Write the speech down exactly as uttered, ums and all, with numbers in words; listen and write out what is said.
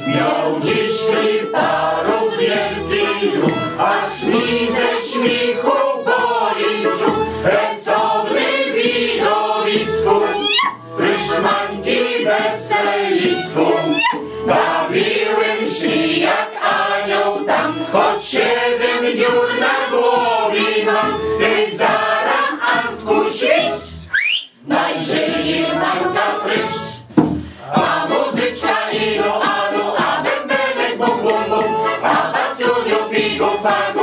Miał dziś parów wielki ruch, aż mi ze śmiechu boli brzuch. Ręcowny widowisku, pryszmanki weselisku. Bawiłem się jak anioł tam, choć siedem dziur na głowie mam. Ty zaraz, Antku, świść, najżyje Marka pryszcz. A muzyczka ino, ano, a bębenek bum bum bum, a basuniu figu fag.